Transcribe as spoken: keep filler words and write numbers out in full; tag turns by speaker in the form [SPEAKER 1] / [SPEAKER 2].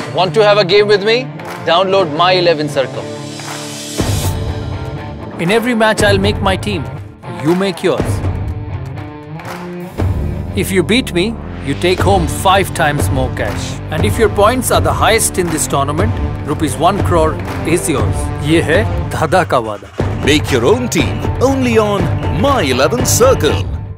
[SPEAKER 1] Want to have a game with me? Download My eleven Circle.
[SPEAKER 2] In every match, I'll make my team. You make yours. If you beat me, you take home five times more cash. And if your points are the highest in this tournament, rupees one crore is yours. ये है दादा का वादा.
[SPEAKER 3] Make your own team only on My eleven Circle.